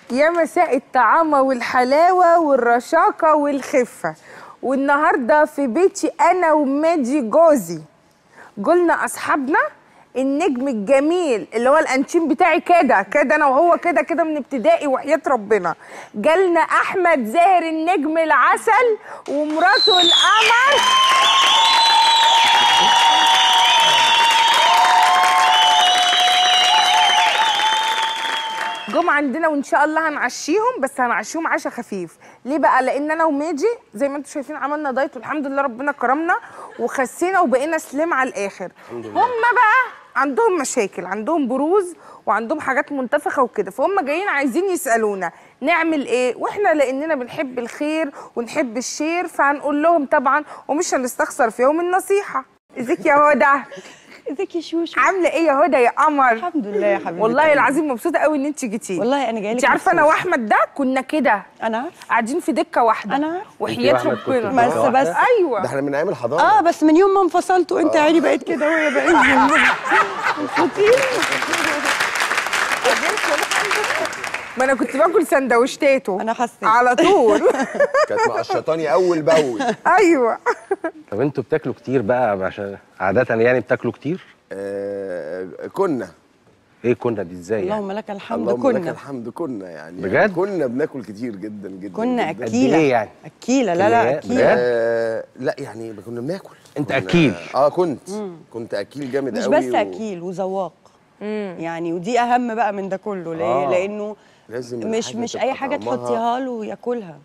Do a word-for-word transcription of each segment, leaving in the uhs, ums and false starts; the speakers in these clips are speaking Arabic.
يا مساء الطعامة والحلاوة والرشاقة والخفة. والنهاردة في بيتي أنا وماجي جوزي قلنا أصحابنا النجم الجميل اللي هو الأنشيم بتاعي كده كده أنا وهو كده كده من ابتدائي وحياة ربنا. جالنا أحمد زاهر النجم العسل ومراته القمر. جم عندنا وان شاء الله هنعشيهم، بس هنعشيهم عشاء خفيف. ليه بقى؟ لان انا وماجي زي ما انتم شايفين عملنا دايت والحمد لله ربنا كرمنا وخسينا وبقينا سليم على الاخر. هم بقى عندهم مشاكل، عندهم بروز وعندهم حاجات منتفخه وكده، فهم جايين عايزين يسالونا نعمل ايه، واحنا لاننا بنحب الخير ونحب الشير فهنقول لهم طبعا ومش هنستخسر فيهم النصيحه. ازيك يا هدى؟ ازيك يا شوشو؟ عامله ايه يا هدى يا قمر؟ الحمد لله يا حبيبتي. والله العظيم مبسوطه قوي ان انت جيتي. والله انا جايه لك. انت عارفه انا واحمد ده كنا كده، انا عارفه قاعدين في دكه واحده. انا عارفه وحياه ربنا. بس بس ايوه ده احنا من ايام الحضانه. اه بس من يوم ما انفصلتوا انت عيني بقيت كده وهي بقيت مبسوطين. ما انا كنت باكل سندوتشاته انا حسيت على طول. كانت مقشطاني اول باول. ايوه. طب انتوا بتاكلوا كتير بقى عشان عاده يعني بتاكلوا كتير؟ آه كنا. ايه كنا دي ازاي يعني؟ اللهم لك الحمد. اللهم كنا لك الحمد كنا يعني بجد؟ كنا بناكل كتير جدا جدا كنا جداً. اكيله. ايه يعني؟ اكيله. لا لا اكيله. آه لا يعني كنا بناكل. انت كنا اكيل؟ اه كنت مم. كنت اكيل جامد مش قوي. بس و... اكيل وذواق. يعني ودي اهم بقى من ده كله. ليه؟ آه. لانه لازم مش مش اي حاجه تحطيها له ياكلها.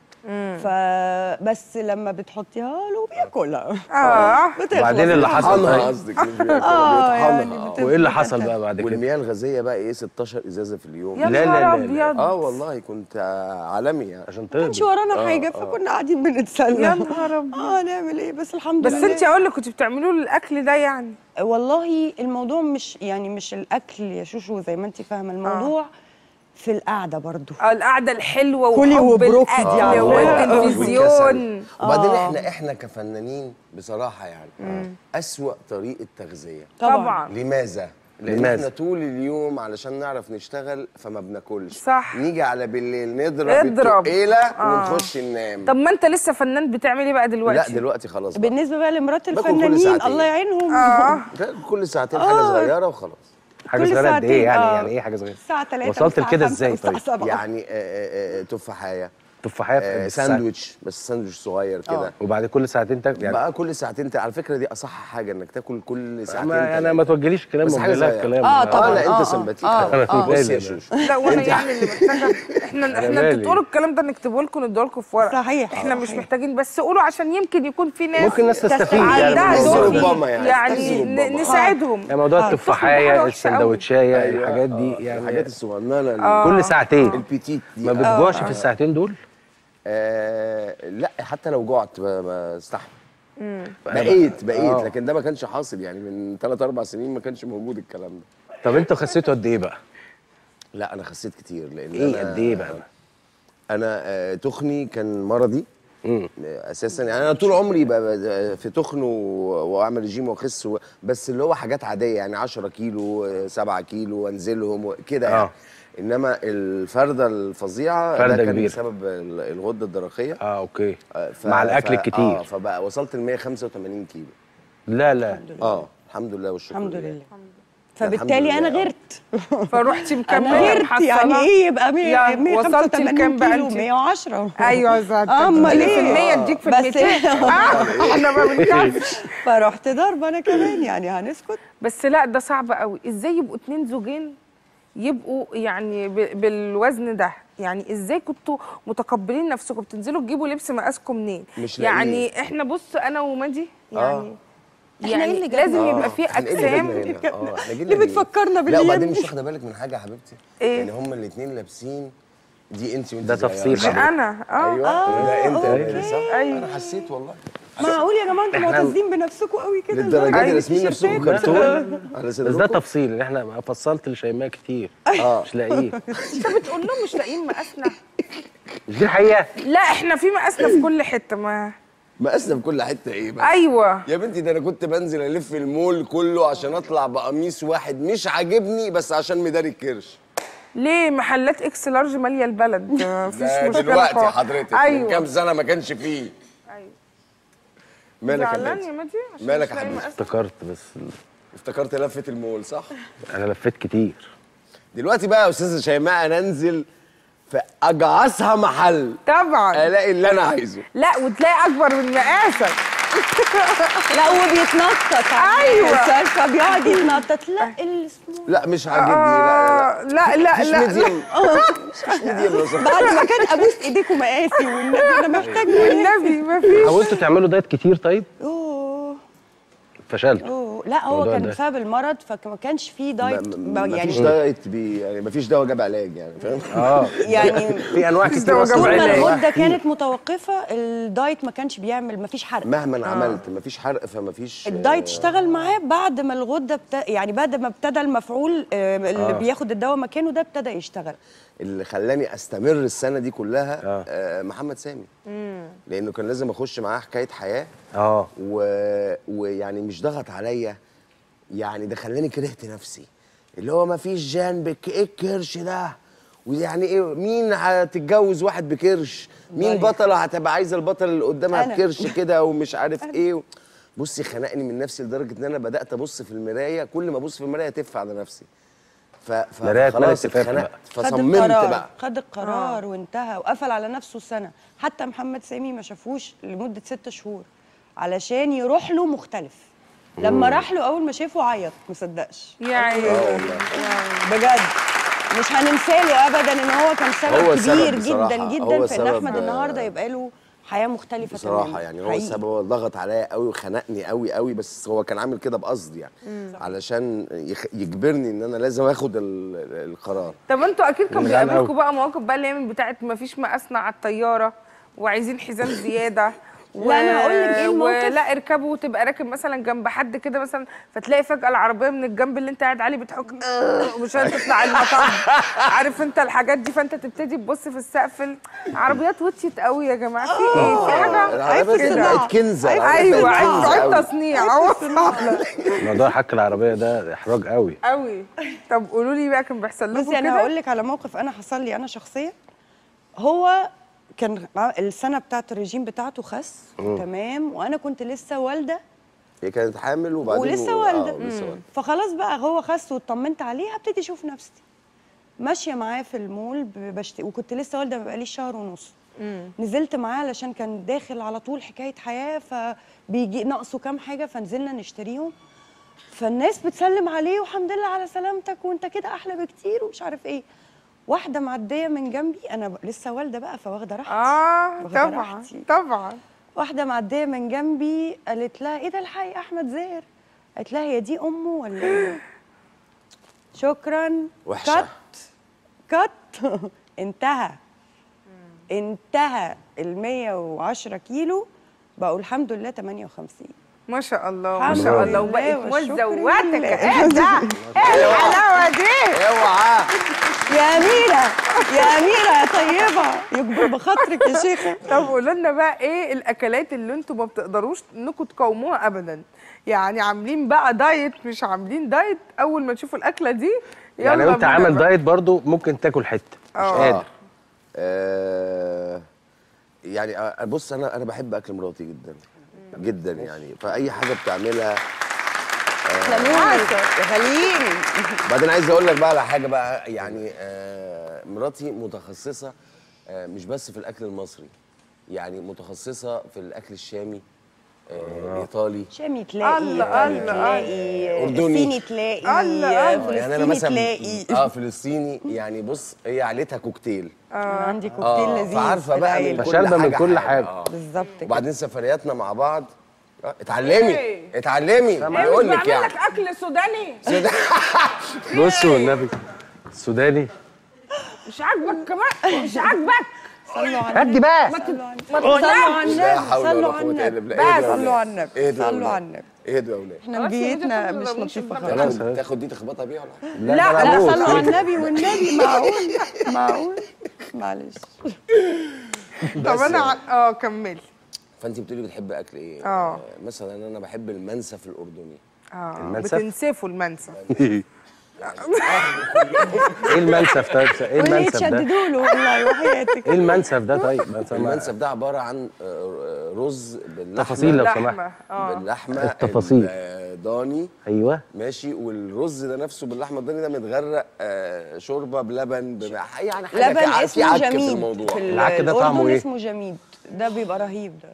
فبس لما بتحطيها له بياكلها. اه وبعدين اللي حصل طيب طيب؟ قصدك مش بياكلها اه يعني بيطحنها. بت- وايه اللي حصل بقى بعد كده؟ والمياه الغازيه بقى ايه ستاشر ازازه في اليوم. يا لا لا نهار لا لا. ابيض. اه والله كنت آه، عالمي يعني. عشان ما كانش تهضم. ورانا حاجه فكنا قاعدين بنتسلى. يا نهار ابيض. اه نعمل ايه بس الحمد بس لله. انت اقول لك كنت بتعملوا له الاكل ده يعني؟ والله الموضوع مش يعني مش الاكل يا شوشو زي ما انت فاهمه. الموضوع في القعده برضو. اه القعده الحلوه كلي وحب وبروكلي الاكل دي عارفاها. والتلفزيون. وبعدين آه. احنا احنا كفنانين بصراحه يعني اسوأ طريقه تغذيه. طبعا. لماذا؟ لان لماذا؟ احنا طول اليوم علشان نعرف نشتغل فما بناكلش. صح. نيجي على بالليل نضرب اضرب. التقيله آه. ونخش ننام. طب ما انت لسه فنان بتعمل ايه بقى دلوقتي؟ لا دلوقتي خلاص بقى. بالنسبه بقى لمرات باكل كل الفنانين ساعتين. الله يعينهم. اه كل ساعتين حاجه آه. صغيره وخلاص. حاجه كل صغيره قد ساعتين، ايه يعني؟ آه. يعني ايه حاجه صغيره؟ الساعه تلاتة وصلت والساعة لكده خمسة ازاي والساعة طيب؟ سبعة. يعني آه، آه، آه، تفاحيه. تفاحيه في آه، قد الساعة؟ ساندوتش بس ساندوتش صغير كده. آه. وبعد كل ساعتين تاكل يعني؟ بقى كل ساعتين. على فكره دي اصح حاجه انك تاكل كل ساعتين. ما انا ما توجهليش كلام بس حاجة موجه لها صغيرة. كلام. اه اه طبعا. لا آه، انت آه، سمباتيك. آه، أنا آه. بص يا مالي شوشو. لا وانا يعني اللي محتاجه احنا احنا انتوا مالي. تقولوا الكلام ده نكتبه لكم نديه لكم في ورق. صحيح، احنا مش صحيح. محتاجين، بس قولوا عشان يمكن يكون في ناس ممكن ناس تستفيد يعني عندها من بس الموضوع ده. ربما يعني. يعني بس ن- ربما. نساعدهم. يعني موضوع آه، حاجة التفاحيه وحشة السندوتشايه أيوة. الحاجات دي آه، يعني الحاجات الصغننه اللي- آه. كل ساعتين البيتيت دي. ما بتجوعش في الساعتين دول؟ آه لا حتى لو جعت ب- بستحمل. بقيت بقيت آه. لكن ده ما كانش حاصل يعني من ثلاث اربع سنين ما كانش موجود الكلام ده. طب انتوا خسيتوا قد ايه بقى؟ لا انا خسيت كتير لان ايه أنا- قد ايه بقى؟ انا آه، تخني كان مرضي. امم آه، اساسا يعني انا طول عمري ب- ب- في تخن و- واعمل رجيم واخس و- بس اللي هو حاجات عاديه يعني عشرة كيلو آه، سبعة كيلو وانزلهم وكده يعني. آه. انما الفرده الفظيعه فردة ده كان كبيرة. بسبب ال- الغده الدرقيه. اه اوكي. آه، ف- مع الاكل ف- الكتير. اه فبقى وصلت ل مية وخمسة وتمانين كيلو. لا لا اه الحمد لله والشكر الحمد لله. لله. فبالتالي الحمد انا لله. غيرت. فروحتي انا مكمله غيرت محصلة. يعني ايه يبقى يا مية وصلتي وخمسة وتمانين لكام بقى كيلو انت؟ مية وعشرة. ايوه زاد. أمال اديني إيه؟ في المية اديك في بس الميتين. اه احنا ما بنكفش. فرحت ضربه انا كمان يعني هنسكت. بس لا ده صعب قوي. ازاي يبقوا اتنين زوجين يبقوا يعني ب- بالوزن ده؟ يعني ازاي كنتوا متقبلين نفسكم؟ بتنزلوا تجيبوا لبس مقاسكم منين؟ مش يعني لاقيين. احنا بص انا وماجي يعني إحنا يعني إيه اللي جابنا؟ لازم يبقى آه، فيه إحنا إيه اللي اجسام. جابنا هنا؟ اه احنا جينا اللي ليه؟ بتفكرنا لا بالأيام وبعدين دي. مش واخده بالك من حاجه يا حبيبتي؟ إيه؟ يعني هما الاثنين لابسين دي انت وانت ده صغيرة. تفصيل ده حضرتك. انا اه ايوه آه، ده انت يا أوكي. مالي، صح؟ أيوة. انا حسيت والله معقول يا جماعه انتوا إحنا- معتزين بنفسكم قوي كده؟ للدرجه دي أيوة. راسمين نفسكم كرتون على بس ده صدركم. تفصيل ان احنا فصلت لشيماء كتير اه مش لاقيه. انت بتقول لهم مش لاقيين مقاسنا؟ مش دي الحقيقه؟ لا احنا في مقاسنا في كل حته. ما مقاسنا في كل حته ايه بقى؟ ايوه يا بنتي ده انا كنت بنزل الف المول كله عشان اطلع بقميص واحد مش عاجبني بس عشان مداري الكرش. ليه محلات اكس لارج ماليه البلد، مفيش ده مشكله دلوقتي خالص. حضرتك من ايوه كام سنه ما كانش فيه. ايوه مالك يا زعلان يا بنتي؟ مادي عشان مالك مش يا لاقي حبيبي؟ مقاس؟ افتكرت بس افتكرت لفه المول صح؟ انا لفيت كتير. دلوقتي بقى يا استاذه شيماء انا انزل في اجعصها محل طبعا الاقي اللي انا عايزه. لا وتلاقي اكبر من مقاسك. لا وبيتنطط. أيوة. فبيقعد يتنطط. لا السمول لا مش عاجبني. آه لا لا مفيش لا ميديم. مفيش ميديم لو سمحت. بعد ما كان ابوس ايديكم مقاسي والنبي انا محتاج مقاسي. والنبي مفيش. حاولتوا تعملوا دايت كتير طيب؟ اوه فشلتوا. اوه لا هو الموضوع كان ده. بسبب المرض فما كانش فيه ما- دايت ما- يعني مفيش دايت بي يعني مفيش دواء جاب علاج يعني فاهم؟ اه يعني في انواع كتير دواء اصلا جاب طول ما علاج. المده كانت متوقفه الدايت ما كانش بيعمل ما فيش حرق. مهما عملت مفيش حرق فمفيش. الدايت اشتغل معاه بعد ما الغده بت... يعني بعد ما ابتدى المفعول آه، اللي آه. بياخد الدواء مكانه ده ابتدى يشتغل. اللي خلاني استمر السنه دي كلها آه. آه محمد سامي. لانه كان لازم اخش معاه حكايه حياه اه و... ويعني مش ضغط عليا، يعني ده خلاني كرهت نفسي، اللي هو ما فيش جانبك ايه الكرش ده، ويعني ايه مين هتتجوز واحد بكرش، مين ضايق. بطله هتبقى عايزه البطل اللي قدامها أنا. بكرش كده ومش عارف ايه. بصي خنقني من نفسي لدرجه ان انا بدات ابص في المرايه، كل ما ابص في المرايه تف على نفسي. ف... ف... مراية فخلاص ملك تفاف اتخنقت خد فصممت القرار بقى. خد القرار آه. وانتهى وقفل على نفسه سنه. حتى محمد سامي ما شافوش لمده ست شهور علشان يروح له مختلف. لما راح له اول ما شافه عيط ما صدقش يعني اه والله بجد. مش هننسى له ابدا ان هو كان سبب هو كبير السبب جدا بصراحة. جدا هو في ان سبب، احمد آه، النهارده يبقى له حياه مختلفه بصراحه تماماً. يعني هو حقيقي. السبب، هو ضغط عليا قوي وخنقني قوي قوي، بس هو كان عامل كده بقصد يعني علشان يخ... يجبرني ان انا لازم اخد ال... القرار. طب انتوا اكيد كان زعلان بيقابلكم أوي. بقى مواقف بقى اللي هي من بتاعت ما فيش مقاسنا على الطياره وعايزين حزام زياده و... لا، أنا هقول لك إيه الموقف. ولا اركبوا وتبقى راكب مثلا جنب حد كده مثلا، فتلاقي فجاه العربيه من الجنب اللي انت قاعد عليه بتحك ومش هتطلع المطب. عارف انت الحاجات دي، فانت تبتدي تبص في السقف. العربيات وطيت قوي يا جماعه، في ايه؟ في حاجه العربية في بقت صناعة. كنزة. ايوه عيب كنزة عيب قوي. تصنيع موضوع حك العربيه ده احراج قوي. قوي. طب قولوا لي بقى كان بيحصل لكم بصي انا كده؟ هقول لك على موقف انا حصل لي انا شخصيا. هو كان السنه بتاعت الرجيم بتاعته خس تمام وانا كنت لسه والده هي كانت حامل وبعدين ولسه و- والده آه ولسه والده. فخلاص بقى هو خس واطمنت عليه هبتدي اشوف نفسي ماشيه معاه في المول بشت... وكنت لسه والده ما بقاليش شهر ونص. نزلت معاه علشان كان داخل على طول حكايه حياه فبيجي ناقصه كام حاجه فنزلنا نشتريهم. فالناس بتسلم عليه والحمد لله على سلامتك وانت كده احلى بكتير ومش عارف ايه. واحده معديه من جنبي انا ب... لسه والده بقى فواخده راحتي. اه واخدة طبعا راحتي. طبعا. واحده معديه من جنبي قالت لها ايه ده الحقي احمد زاهر. قالت لها هي دي امه ولا ايه؟ شكرا. وحشة. كت كت انتهى انتهى ال مية وعشرة كيلو بقوا الحمد لله تمانية وخمسين. ما شاء الله ما الحمد شاء الله لله وبقت والشكر مزوتك. لله. ايه ده؟ ايه الحلاوه دي؟ اوعى. يا أميرة يا أميرة يا طيبة يكبر بخاطرك يا شيخة. طب قولوا لنا بقى ايه الاكلات اللي انتوا ما بتقدروش انكم تقاوموها ابدا؟ يعني عاملين بقى دايت مش عاملين دايت، اول ما تشوفوا الاكله دي يلا يعني لو انت بينا عامل بقى. دايت برضو ممكن تاكل حته مش آه. قادر. آه يعني آه، بص انا انا بحب اكل مراتي جدا جدا يعني، فاي حاجه بتعملها. خلوني خليني. بعدين عايز اقول لك بقى على حاجه بقى يعني آه مراتي متخصصه آه مش بس في الاكل المصري، يعني متخصصه في الاكل الشامي آه الايطالي. شامي تلاقي الله، إيطالي الله، تلاقي أردني. صيني تلاقي الله، الله. يعني انا فلسطيني مثلا تلاقي. اه فلسطيني يعني بص هي عيلتها كوكتيل. أنا عندي كوكتيل اه لذيذ فعارفه في بقى من العيلة. كل فشاربة من حاجه كل حاجة. آه. بالظبط كده. وبعدين سفرياتنا مع بعض آه، اتعلمي إيه؟ اتعلمي ايه بيقول مش لك بعمل يعني لك اكل سوداني؟ بص والنبي السوداني مش عاجبك كمان؟ مش عاجبك؟ صلوا على هدي بقى. ما صلوا على لا النبي حول صلوا ولا على قوه الا النبي بالله. صلوا على النبي اهدوا يا صلوا أولاد. على النبي. اهدوا يا اولاد. احنا خلاص يا نبيتنا بنتي، مش ما تضربونيش لطيفة بالضرب. خالص. خلاص تاخد دي تخبطها بيها ولا حاجه؟ لا لا لا صلوا على النبي والنبي معقول معقول معلش. طب بس انا يعني. ع- اه كملي. فانت بتقولي بتحب اكل ايه؟ آه. مثلا انا بحب المنسف الاردني. اه المنسف؟ بتنسفوا المنسف. ايه المنسف طيب؟ ايه واللي المنسف ده؟ يتشددوا له والله وحياتك. ايه المنسف ده طيب؟ المنسف ده عباره عن آه، رز باللحمه، تفاصيل لو لحمة. سمحت. اه باللحمه التفاصيل. الضاني ايوه ماشي، والرز ده نفسه باللحمه الضاني ده متغرق آه، شوربه بلبن بمع... يعني حاجه لبن في ع- في اسمه عك في جميد الموضوع. في ال- العك ده طعمه الأردن إيه؟ اسمه جميد، ده بيبقى رهيب ده.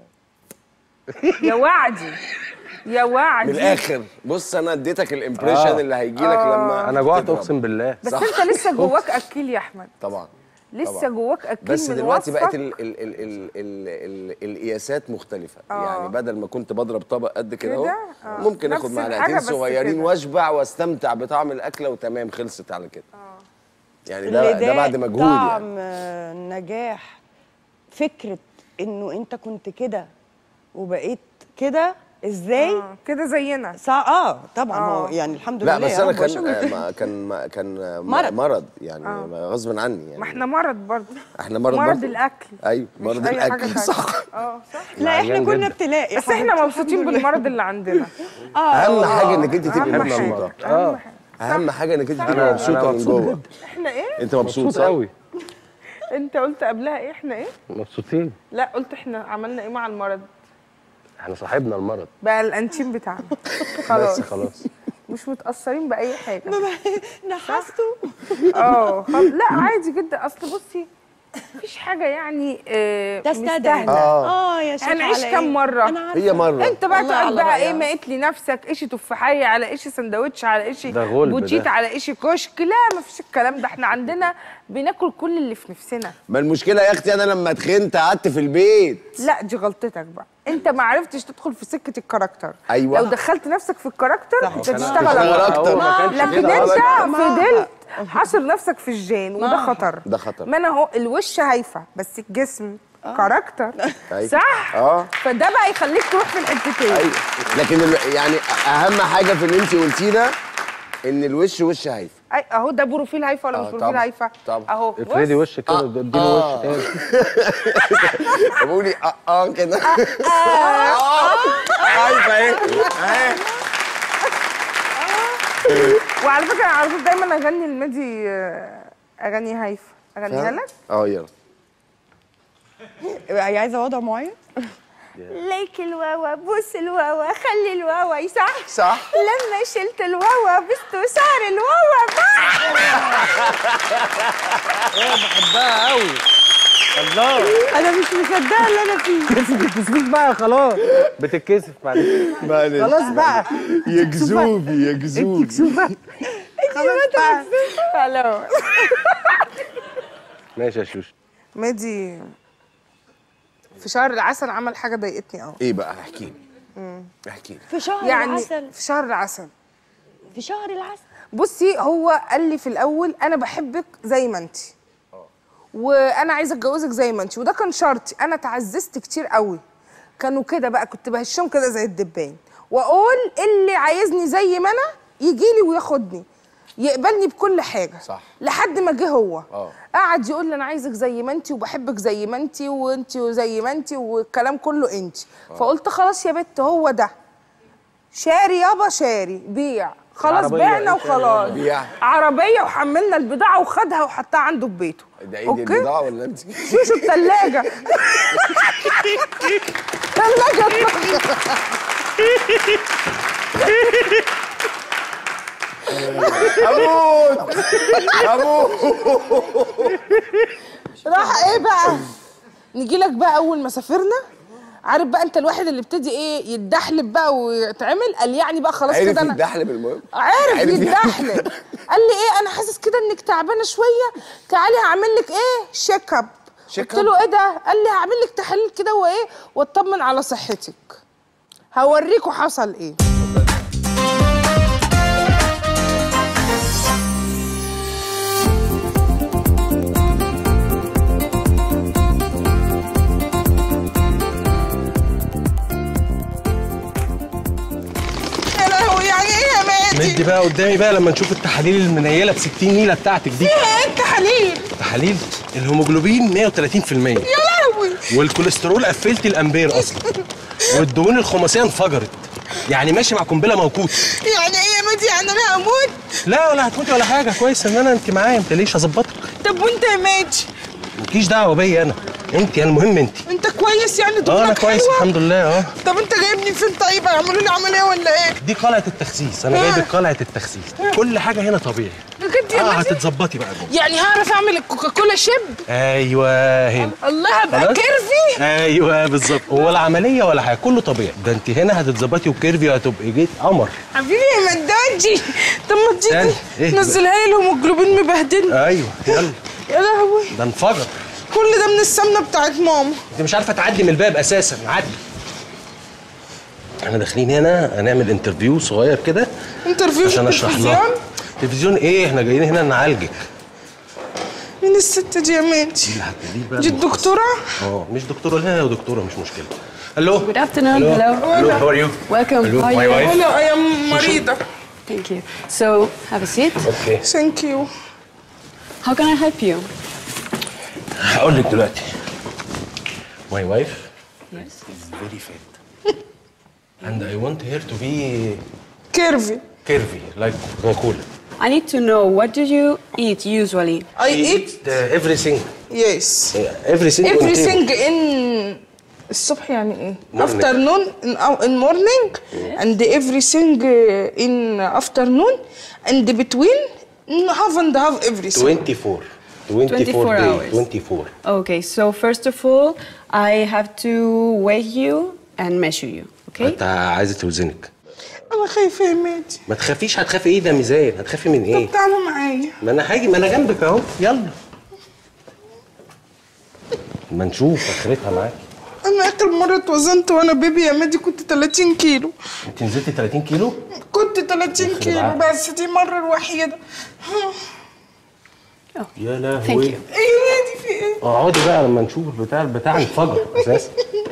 يا وعدي يا وعدي من الاخر بص انا اديتك الامبريشن آه. اللي هيجي لك لما انا جوعت تضرب. اقسم بالله. بس صح. انت لسه جواك اكيل يا احمد، طبعا لسه طبعاً. جواك اكيل بس من دلوقتي وصفك. بقت ال ال ال ال ال ال ال القياسات مختلفه. آه. يعني بدل ما كنت بضرب طبق قد كده كده؟ اهو آه. ممكن نفس اخد الحاجة معلقتين بس صغيرين كده. واشبع واستمتع بطعم الاكله وتمام، خلصت على كده. يعني اللي ده ده بعد مجهود يعني. طعم آه، نجاح فكره انه انت كنت كده وبقيت كده ازاي؟ آه، كده زينا. صع... اه طبعا آه. هو يعني الحمد لا لله بس يا انا رب كان وشكرا. آه، ما- كان ما- كان آه، مرض. مرض يعني غصب عني يعني. ما احنا مرض برضه. احنا مرض مرض برضه. الاكل. ايوه مش مرض أي حاجة الاكل تانية. صح. اه صح. لا احنا عيان كنا جدا. ابتلاء يا بس احنا حبيبتي، مبسوطين الحمد لله. بالمرض اللي عندنا. اهم حاجه انك انت تبقي أهم مبسوطه. حاجة. اه أهم حاجة. اهم حاجه انك انت صح. تبقي أنا- مبسوطه أنا من مبسوط جوه. جدا. احنا ايه؟ انت مبسوط مبسوط صح؟ قوي. انت قلت قبلها ايه؟ احنا ايه؟ مبسوطين. لا قلت احنا عملنا ايه مع المرض؟ احنا صاحبنا المرض. بقى الانتيم بتاعنا. خلاص بس خلاص. مش متأثرين بأي حاجة. نحسته. اه خل... لا عادي جدا، اصل بصي مفيش حاجة يعني آه تستدعي. مستاهلة. اه يا شيخ هنعيش على كام إيه؟ مرة؟ أنا عارفة. هي مره انت بقى والله تقعد على بقى رأيها. ايه مقيت لي نفسك ايش تفاحية على ايش سندوتش على ايش ده غلب بوتيت ده. على ايش كشك. لا مفيش الكلام ده، احنا عندنا بناكل كل اللي في نفسنا. ما المشكله يا اختي انا لما اتخنت قعدت في البيت. لا دي غلطتك بقى، انت ما عرفتش تدخل في سكة الكاركتر. أيوة. لو دخلت نفسك في الكاركتر صح. انت كان تشتغل هتشتغل أكتر. أكتر. هو ما كانش لكن كده انت أصلاً. فضلت حاصر نفسك في الجين وده ما- خطر. ده خطر. ما انا اهو الوش هايفه بس الجسم كاركتر. أيوة. صح؟ اه فده بقى يخليك تروح في الحتتين. ايوه لكن ال- يعني اهم حاجه في اللي انت قلتيه ده ان الوش وش هايف. أي اهو ده بروفيل هايفه ولا آه، مش بروفيل طبعاً. هايفه؟ طبعاً. اهو بص. افردي وشك كده آه. اديله آه. وش تاني. بقولي اه اه كده اه هايفه اهي اهي. وعلى فكره انا على طول دايما اغني الميدي آه، اغاني هايفه. اغنيها لك؟ اه يلا. عايزه وضع معين؟ ليك الواوا بوس الواوا خلي الواوا يصح. صح. لما شلت الواوا بست صار الواوا بح. بحبها قوي. الله. انا مش مصدقه اللي انا فيه. تسكت بقى خلاص. بتتكسف معلش. معلش خلاص بقى. يا جذوبي يا جذوبي. خلاص بقى. خلاص. ماشي يا شوشو. ميدي في شهر العسل عمل حاجه ضايقتني قوي. ايه بقى احكي لي احكي لي. في شهر يعني العسل. في شهر العسل في شهر العسل. بصي هو قال لي في الاول انا بحبك زي ما انت وانا عايزه اتجوزك زي ما انت، وده كان شرطي. انا تعززت كتير قوي، كانوا كده بقى كنت بهشهم كده زي الدبان واقول اللي عايزني زي ما انا يجي لي وياخدني يقبلني بكل حاجه. صح. لحد ما جه هو اه قعد يقول لي انا عايزك زي ما انت وبحبك زي ما انت وانت زي ما انت والكلام كله انت. فقلت خلاص يا بت هو ده شاري يابا شاري بيع خلاص عربية بعنا إيه شاري وخلاص. يابا؟ بيع. عربيه وحملنا البضاعه وخدها وحطها عنده في بيته. ده ايه دي البضاعه ولا انت؟ شوشو الثلاجه. ثلاجه اموت اموت. راح ايه بقى؟ نجي لك بقى اول ما سافرنا، عارف بقى انت الواحد اللي ابتدي ايه يتدحلب بقى ويتعمل، قال يعني بقى خلاص عرف كده انا يتدحلب المهم. عارف عرف يتدحلب. قال لي ايه انا حاسس كده انك تعبانه شويه، تعالي هعمل لك ايه شيك اب. شيك قلت له ايه ده؟ قال لي هعمل لك تحاليل كده وايه واطمن على صحتك. هوريكوا حصل ايه. يا لهوي يعني ايه يا مادي؟ مدي بقى قدامي بقى لما نشوف التحاليل المنيله ب ستين نيله بتاعتك دي. ايه التحاليل؟ تحاليل الهيموجلوبين مية وتلاتين في المية يا لهوي. والكوليسترول قفلت الامبير اصلا والدهون الخماسيه انفجرت، يعني ماشي مع قنبله موقوته. يعني ايه يا مادي؟ يعني انا هموت لا ولا هتموتي ولا حاجه، كويس ان انا انت معايا، ما تقلقيش هظبطك. طب وانت يا ماجي؟ مالكيش دعوه بيا انا، انت المهم انت. انت كويس يعني؟ دماغك اه انا كويس حلوة؟ الحمد لله. اه طب انت جايبني فين طيب؟ هيعملوا لي عمليه ولا ايه؟ دي قلعه التخسيس، انا جايبك قلعه التخسيس، كل حاجه هنا طبيعي. بجد يا اه ماجي؟ هتتظبطي بقى جوه. يعني هعرف اعمل الكوكاكولا شيب؟ ايوه هنا. الله هبقى خلاص؟ كيرفي؟ ايوه بالظبط، ولا عمليه ولا حاجه، كله طبيعي. ده انت هنا هتتظبطي وكيرفي وهتبقي جيت قمر. حبيبي يا مداجي، طب ما استنى، تيجي اهدى. نزلها لي، الهيموجلوبين مبهدلني. ايوه يلا. يا لهوي، ده انفجر. كل ده من السمنه بتاعت ماما. انت مش عارفه تعدي من الباب اساسا، عدي. احنا داخلين هنا هنعمل انترفيو صغير كده انترفيو عشان في اشرح لها. التلفزيون؟ تلفزيون ايه؟ احنا جايين هنا نعالجك. مين الست دي يا ماجي؟ اللي هتقوليه بقى دي المختص. الدكتوره؟ اه مش دكتوره، لا يا دكتوره مش مشكله. الو. Good afternoon. Hello. Hello. How are you? Welcome. Hello. How are My you? wife. انا يا مريضه. Thank you. So, have a seat. اوكي. ثانك يو. How can I help you? هقول لك دلوقتي. My wife Yes. is very fat. And I want her to be كيرفي. curvy like Coca-Cola. I need to know, what do you eat usually? I She eat eat uh, everything. yes. Uh, everything. on everything table. in الصبح يعني ايه؟ Morning. afternoon in, in morning and everything in afternoon and between half and half everything. twenty-four. twenty-four twenty-four days. hours. twenty-four. Okay, so first of all, I have to weigh you and measure you, okay? انت عايزه توزنك. انا خايفه يا ماجي. ما تخافيش، هتخافي ايه؟ ده ميزان، هتخافي من ايه؟ طب تعالوا معايا. ما انا هاجي، ما انا جنبك اهو، يلا. ما نشوف اخرتها معاكي. انا اخر مره اتوزنت وانا بيبي يا ماجي كنت ثلاثين كيلو. انت نزلتي ثلاثين كيلو؟ كنت ثلاثين يخرب كيلو عقلك. بس دي المره الوحيده. يا Thank لهوي. you. ايه يا ماجي في ايه؟ اقعدي بقى لما نشوف البتاع البتاع انفجر اساسا.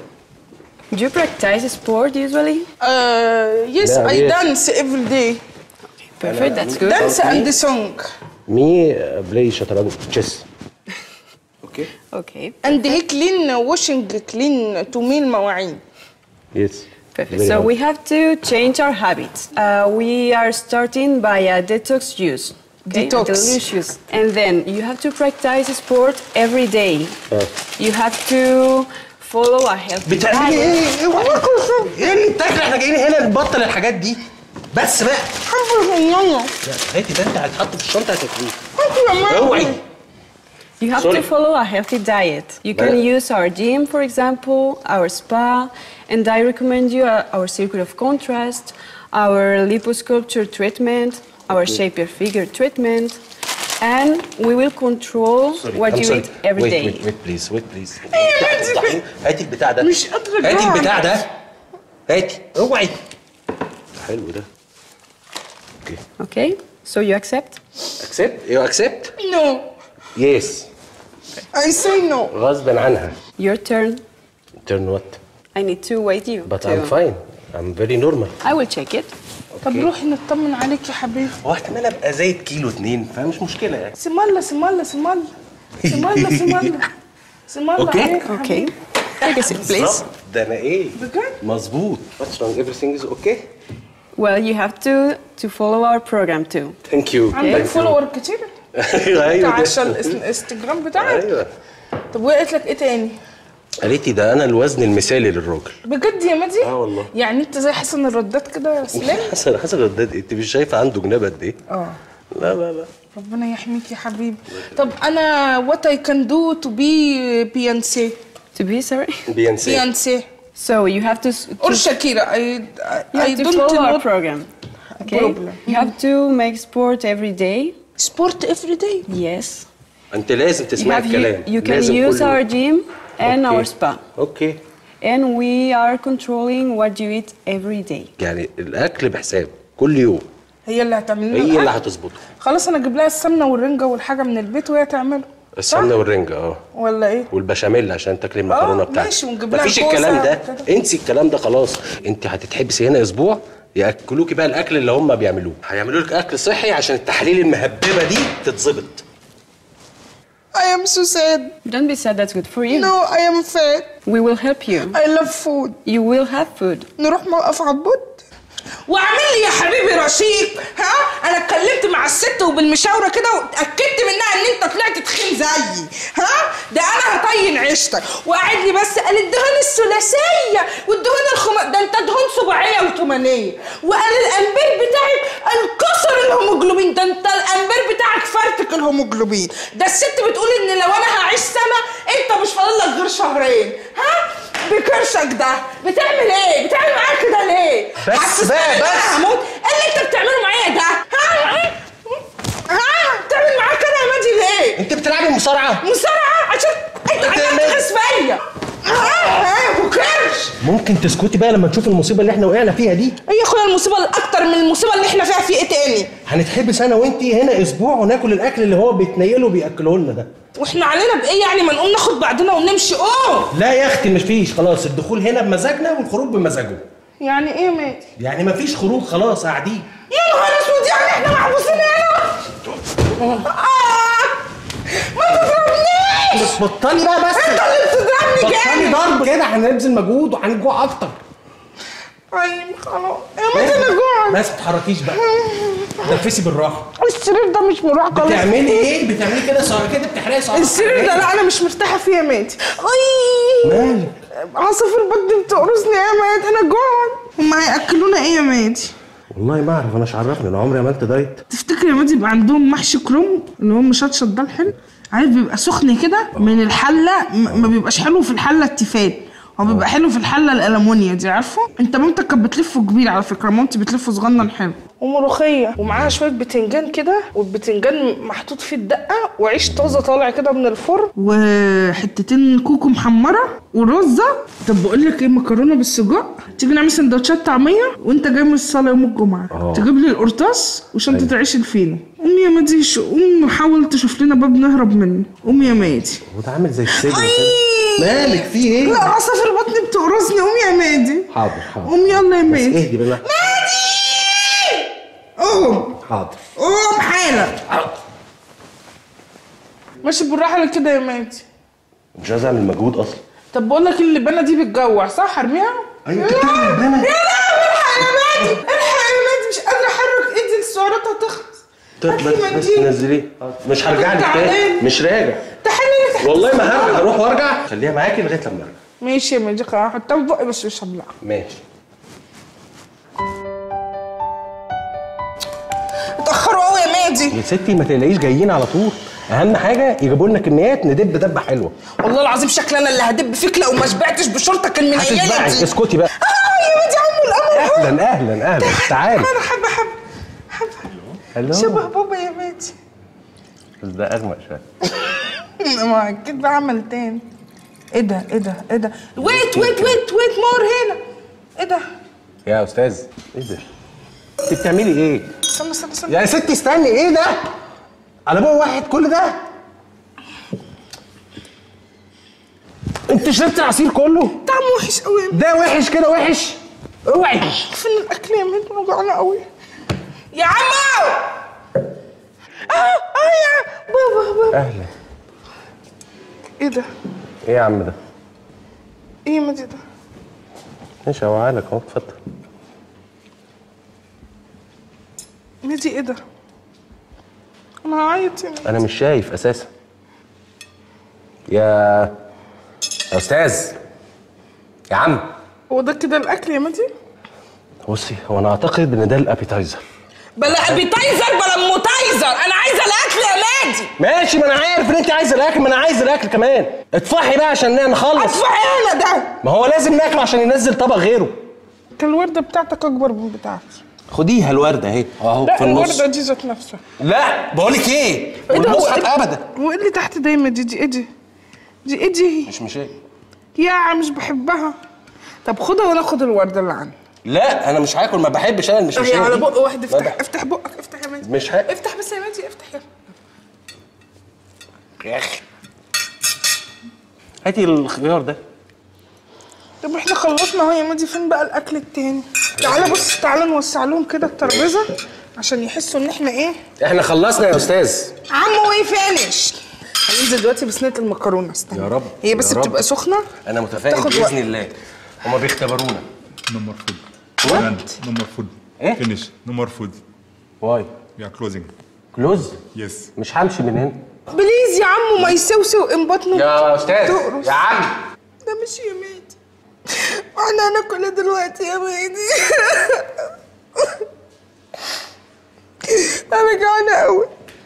Do you practice sport usually? Uh, yes, لا، I yes. dance every day. Perfect, that's good. Dance and song. مي بلاي شطرنج تشيس. اوكي. Okay, And he clean washing clean to meal المواعين. يس. perfect. So we have to change our habits. Uh, we are starting by a detox use. Okay? Detox. A delicious. And then you have to practice sport every day. You have to follow a healthy بتعملي diet. ايه؟ ايه وراكوا؟ ايه اللي بتاكل؟ احنا جايين هنا نبطل الحاجات دي. بس بقى. حبه صغننه. لا هاتي ده، انت هتحط في الشنطه هتاكليه. حبه يا ماجي. اوعي. You have Sorry. to follow a healthy diet. You can But- use our gym, for example, our spa, and I recommend you uh, our circuit of contrast, our liposculpture treatment, our shape your figure treatment, and we will control what I'm you sorry. eat every wait, day. Wait, wait, please, wait, please. هاتي البتاع ده. مش قادرة هاتي أجاوب. البتاع ده. هاتي، اوعي. حلو ده. اوكي. Okay? So you accept? اكسبت؟ يو اكسبت؟ No. يس. I say no. غصب عنها. Your turn. Turn what? I need to wait you. But to- I'm fine. I'm very normal. I will check it. طب روحي نطمن عليك يا حبيبي. هو احتمال ابقى زايد كيلو اتنين، فمش مشكله يعني. سمالة سمالة سمالة. سمالة سمالة. سمالة أوكي. عليك يا Okay. حبيبي. Take a seat, please. بالظبط. ده انا ايه؟ بجد؟ مظبوط. What's wrong? Everything is okay? Well, you have to to follow our program too. Thank you. عندك Thank you. فولور كتير؟ ايوه انت ايوه عشان ده. الانستجرام بتاعك؟ ايوه. طب وقعت لك ايه تاني؟ قالت لي ده انا الوزن المثالي للراجل. بجد يا مادي؟ اه والله. يعني انت زي حسن الرداد كده يا سلام؟ حسن حسن رداد، انت مش شايفه عنده جناب قد ايه؟ اه. لا لا لا. ربنا يحميك يا حبيبي. طب انا what I can do to be Beyonce? To be sorry. بينسى. Beyonce So you have to, s- to or Shakira. I You I have to don't follow our know program. Okay? problem. You have to make sport every day. sport every day. Yes. انت لازم You تسمعي have الكلام. you, you can لازم use كل our يوم. gym and أوكي. our spa. اوكي. And we are controlling what you eat every day. يعني الاكل بحساب كل يوم. هي اللي هتعمل لنا هي اللي الأكل؟ هتظبطه. خلاص انا اجيب لها السمنه والرنجه والحاجه من البيت وهي تعمله. السمنه صح؟ والرنجه اه. ولا ايه؟ والبشاميل عشان تاكلي المكرونه آه، بتاعتك. ماشي، ونجيب لها مفيش كوسة الكلام ده، وكده. انسي الكلام ده خلاص. انت هتتحبسي هنا اسبوع ياكلوكي بقى الاكل اللي هم بيعملوه، هيعملوا لك اكل صحي عشان التحاليل المهببه دي تتظبط. I am so sad. Don't be sad, that's good for you. No, I am fat. We will help you. I love food. You will have food. نروح موقف عبود. واعمل لي يا حبيبي رشيق. ها انا اتكلمت مع الست وبالمشاوره كده واتاكدت منها ان انت طلعت تخين زيي. ها ده انا هطين عيشتك. وقعد لي بس قال الدهون الثلاثيه والدهون الخم ده انت دهون سباعيه وثمانيه. وقال الامبير بتاعك انكسر الهيموجلوبين، ده انت الامبير بتاعك فرتك الهيموجلوبين. ده الست بتقول ان لو انا هعيش سنه انت مش فاضل لك غير شهرين. ها بكرشك ده بتعمل ايه؟ بتعمل معايا كده ليه؟ بس بقى بس هموت. ايه اللي انت بتعمله معايا ده؟ ها ها بتعمل معايا كده يا ماجي ليه؟ انت بتلعبي مصارعه؟ مصارعه عشان انت هتغصب فيا. ها ها بكرش. ممكن تسكتي بقى لما تشوف المصيبه اللي احنا وقعنا فيها دي؟ ايه يا اخويا المصيبه الاكتر من المصيبه اللي احنا فيها في ايه تاني؟ هنتحبس انا وانتي هنا اسبوع وناكل الاكل اللي هو بيتنيله وبياكله لنا ده. واحنا علينا بايه يعني؟ ما نقوم ناخد بعضنا ونمشي. اوه لا يا اختي مفيش، خلاص الدخول هنا بمزاجنا والخروج بمزاجه. يعني ايه يا ماجي؟ يعني مفيش خروج، خلاص قاعدين. يا نهار اسود، يعني احنا محبوسين هنا؟ آه ما تضربنيش. بس بطلي بقى بس. انت اللي بتضربني بطلي جامد. ضرب كده، هنبذل مجهود وهنجوع اكتر. طيب خلاص يا ماجي انا جوعت. بس ما تتحركيش بقى، تنفسي بالراحه. السرير ده مش مراح خالص. بتعملي ايه؟ بتعملي كده سعر كده بتحرقي سعر. السرير ده لا انا مش مرتاحه فيه يا ماجي. اي مالك؟ عصافير بطني بتقرصني يا ماجي، انا جوعت. هما هياكلونا ايه يا ماجي؟ والله ما اعرف، انا مش عرفني، انا عمري عملت دايت. تفتكر يا ماجي يبقى عندهم محشي كروم اللي هو مشطشط ده الحلو؟ عارف بيبقى سخن كده من الحله، ما بيبقاش حلو في الحله التيفال، هو بيبقى حلو في الحله الالمونيا دي، عارفه؟ انت مامتك كانت بتلفه كبير على فكره، مامتي بتلفه صغنن حلو. وملوخيه ومعاها شويه بتنجان كده، والبتنجان محطوط فيه الدقه، وعيش طازه طالع كده من الفرن، وحتتين كوكو محمره ورزه. طب بقول لك ايه، مكرونه بالسجق. تيجي نعمل سندوتشات طعميه وانت جاي من الصلاه يوم الجمعه. أوه. تجيب لي القرطاس وشنطه أيوه. عيش الفينو. قوم يا مادي، قوم حاول تشوف لنا باب نهرب منه. قوم يا مادي. هو ده عامل زي السجن كده. مالك في ايه؟ لا عصافير بطني بتقرصني. قوم يا مادي. حاضر حاضر. قوم يلا يا مادي. اهدي بالله. مادي قوم. حاضر. قوم حالا. ماشي بالراحه كده يا مادي. مش عايز اعمل مجهود اصلا. طب بقول لك اللبانه دي بتجوع صح؟ ارميها. ايوه كده اللبانه. يا لهوي الحق يا مادي، الحق يا مادي، مش قادره احرك ايدي، السعرات هتخلص. طب بس بس نزليه، مش هرجع لك تاني، مش راجع. تحلي تحت. والله ما هرجع، هروح وارجع، خليها معاكي لغايه لما ارجع. ماشي يا مادي، هحطها في بقي بس مش هبلعها. ماشي. اتاخروا قوي يا مادي. يا ستي ما تقلقيش، جايين على طول، اهم حاجه يجيبوا لنا كميات ندب دبه حلوه. والله العظيم شكلي انا اللي هدب فيك لو ما شبعتش بشرطك المنيله دي. هتشبعي، اسكتي بقى. اه يا مادي عمو القمر. اهلا اهلا اهلا، تعالي. انا حبه حبه حبه شبه بابا يا مادي، بس ده اغمق شويه. ما اكيد بعمل تاني. ايه ده ايه ده ايه ده؟ ويت ويت ويت ويت مور هنا. ايه ده يا استاذ؟ ايه ده؟ انت بتعملي ايه؟ استنى استنى استنى يا ستي استني، ايه ده؟ على بقى واحد كل ده؟ انت شربت العصير كله؟ طعمه وحش قوي. ده وحش كده وحش؟ اوعي. فين الاكل يا مادي؟ انا جوعانه قوي يا عمو. اه اه يا بابا بابا. اهلا. ايه ده؟ ايه يا عم ده؟ ايه يا مادي ده؟ ماشي اوعالك اهو، اتفضل. مادي ايه ده؟ انا هعيط يا مادي. انا مش شايف اساسا. يا يا استاذ، يا عم. هو ده كده الاكل يا مادي؟ بصي، هو انا اعتقد ان ده الابيتايزر. بلا ابيتايزر بلا موتايزر، انا عايزه الاكل يا مادي. ماشي، ما انا عارف ان انت عايزه الاكل، ما انا عايز الاكل كمان. اطفحي بقى عشان نخلص. اطفحي انا ده؟ ما هو لازم ناكله عشان ينزل طبق غيره. كان الورده بتاعتك اكبر من بتاعتي. خديها الورده اهي اهو لا في النص. الورده دي ذات نفسها. لا بقول لك ايه، ايه ده؟ والمصحف ابدا. وايه اللي تحت دايما دي؟ دي ايه دي؟ دي ايه دي؟ مش مش ايه يا مش بحبها. طب خدها وانا اخد الورده اللي عندي. لا انا مش هاكل، ما بحبش انا المش مش هي على بق واحد. افتح بح... افتح بقك، افتح يا مادي. مش ها... افتح بس يا مادي، افتح يلا يا اخي. هاتي الخيار ده. طب احنا خلصنا اهو يا مادي، فين بقى الاكل التاني؟ تعالى بص، تعالى نوسع لهم كده الترابيزه عشان يحسوا ان احنا ايه. احنا خلصنا يا استاذ. عمو ايه فينش. هننزل دلوقتي بصينيه المكرونه. استنى يا رب هي بس يا رب. بتبقى سخنه. انا متفائل باذن الله. هما بيختبرونا. نمبر فود. نمبر فود. ايه؟ Finish. No more food. واي؟ We are closing. كلوز؟ Yes. مش همشي من هنا. بليز يا عمو ما يسوسو ان بطنه يا استاذ تقرص. يا عم ده مش يا ميدي، واحنا هناكل دلوقتي يا ميدي. انا جعانه قوي.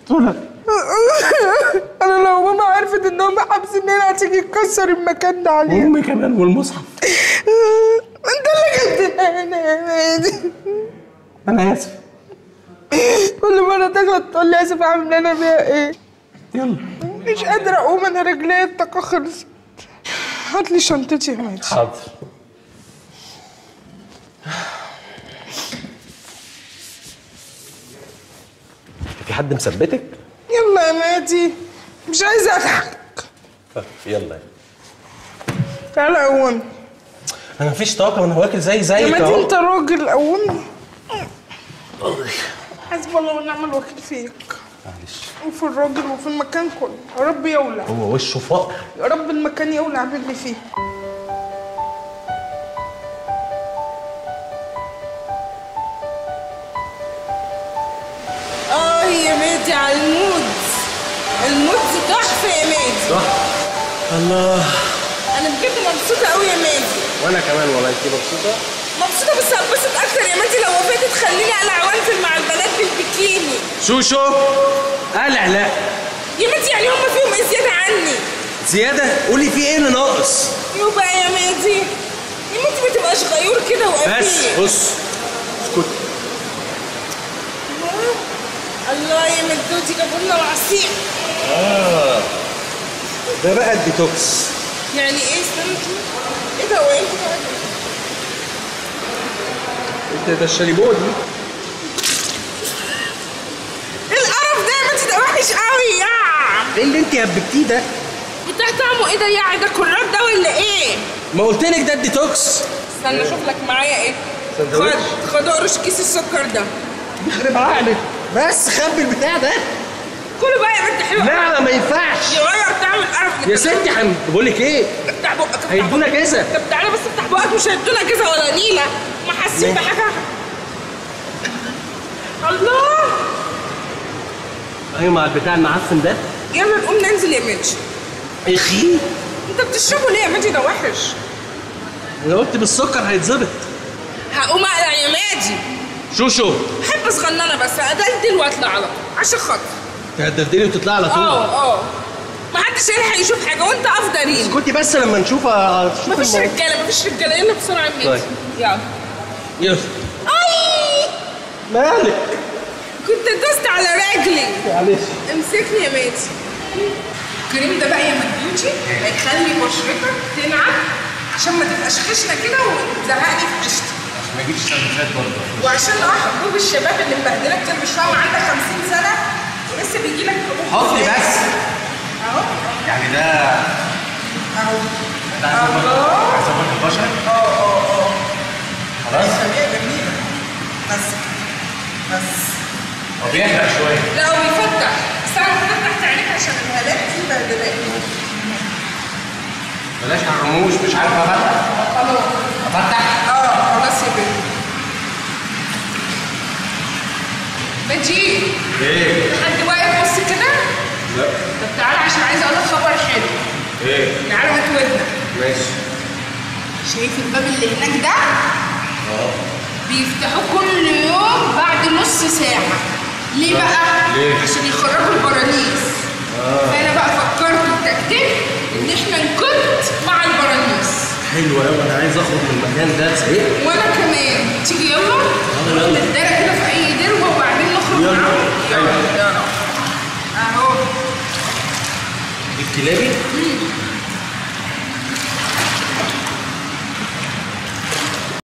انا لو ماما عرفت ان هم حابسيننا هتيجي تكسر المكان ده علينا. امي كمان والمصحف. انت اللي جبتنا هنا يا ميدي. انا اسف. كل مره تغلط تقول لي اسف، اعمل انا بيها ايه؟ يلا مش قادره اقوم، انا رجليا الطاقه خلصت. هات لي شنطتي يا ميدي. حاضر. في حد مثبتك؟ يلا يا مادي، مش عايزه اضحك. يلا تعالى قومني. انا مفيش طاقه، انا واكل زي زيك يا مادي اهو. انت راجل، قومني. حسب الله ونعم الوكيل فيك. معلش. وفي الراجل وفي المكان كله، يا رب يولع. هو وشه فقر. يا رب المكان يولع باللي فيه. اه يا مادي على المود. المود دي تحفه يا مادي. صح. الله. انا بجد مبسوطه قوي يا مادي. وانا كمان والله. انت مبسوطه؟ مبسوطه بس هتبسط اكتر يا مادي لو وافقت تخليني اقلع وانزل مع البنات بالبيكيني. شوشو قلع. لا يا مادي يعني هم فيهم ايه زياده عني؟ زياده؟ قولي في ايه اللي ناقص؟ يبقى يا مادي يا مادي ما تبقاش غيور كده وقفيل. بس بص اسكت. الله يا مدودي جابوا لنا العصير. اه ده بقى الديتوكس. يعني ايه؟ استنى كده. ايه ده؟ هو ايه انت ده الشاليبو دي. ايه القرف ده يا مادي؟ ده وحش قوي يا. ايه اللي انت هببتيه ده؟ بتاع طعمه ايه ده يا؟ ده كرات ده ولا ايه؟ ما قلت لك ده الديتوكس. استنى اشوف لك معايا ايه. سندوتش. خد خد اقرش كيس السكر ده. يخرب عقلك. بس خبي البتاع ده. كله بقى يا بنت حلوه. لا ما ينفعش يغير طعم القرف. يا ستي. حم بقول لك ايه؟ افتح بقك. هيدونا جزا. طب تعالى بس افتح بقك. مش هيدونا جزا ولا نيله. ما حاسين بحاجه. الله. ايوه مع البتاع المعفن ده. يلا نقوم ننزل يا ماجي. اخي انت بتشربه ليه يا ماجي؟ ده وحش. انا قلت بالسكر هيتظبط. هقوم اقلع يا ماجي. شوشو احب صغننه بس ادلدل واطلع على طول عشان خاطر. تهددني وتطلع على طول. اه اه ما حدش هيلحق يشوف حاجه وانت افضلين. كنت بس لما نشوف شوف مفيش الموضوع. رجاله مفيش رجاله. يلا بسرعه يا ماجي. طيب. يلا. يلا. اي مالك؟ كنت دوست على رجلي. معلش. امسكني يا ماجي. الكريم ده بقى يا مديوتي هيخلي بشرتك تنعم عشان ما تبقاش خشنه كده وتزهقني في عيشتي. ما يجيش سندوتشات برضه. وعشان اه حبوب الشباب اللي مبهدلك كده مش فاهم عندك خمسين سنه ولسه بيجي لك حبوب. حطي بس. اهو يعني ده اهو. ده هيظبط هيظبط البشر؟ اه اه اه خلاص؟ خليها جميله. بس بس هو بيحرق شويه. لا هو بيفتح. بس انا بفتح تحت عينيك عشان الهالات دي مبهدلاك. بلاش على الرموش. مش عارف افتح. خلاص افتح؟ اه خلاص يا بنت. ماجي ايه؟ حد واقف بص كده؟ لا. طب تعالى عشان عايزه اقول لك خبر حلو. ايه؟ تعالى هات ودنك. ماشي. شايف الباب اللي هناك ده؟ اه. بيفتحوه كل يوم بعد نص ساعة. ليه بقى؟ ليه؟ عشان يخرجوا البرانيس. اه. فأنا بقى فكرت بتكتيك إن إحنا نكت مع البرانيس. حلو قوي. انا عايز اخرج من المكان ده. زهقت. وأنا كمان. تيجي يلا؟ يلا. نتدارى كده في أي دروة وبعدين نخرج يلا. معاهم. يلا أيوة. يلا. أهو. الكلابي؟ مم.